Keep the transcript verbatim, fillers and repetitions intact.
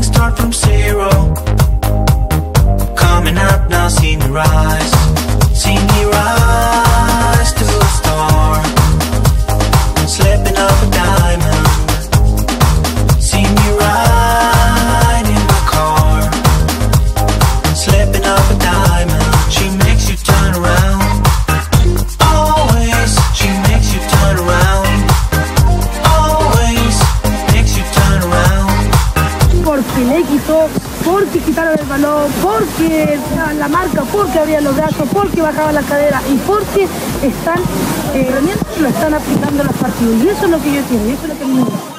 things start from zero. Coming up now, see me rise. See me rise to a star. Slipping up a diamond. See me ride in my car. Slipping up a diamond. She makes you turn around. Always, she makes you turn around. Always makes you turn around. Porque le quitó, porque quitaron el balón, porque la marca, porque abrían los brazos, porque bajaban la cadera y porque están, eh, lo están aplicando los partidos. Y eso es lo que yo quiero, y eso es lo que me gusta.